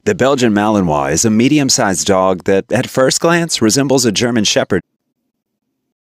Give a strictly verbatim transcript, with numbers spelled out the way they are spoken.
The Belgian Malinois is a medium-sized dog that, at first glance, resembles a German Shepherd.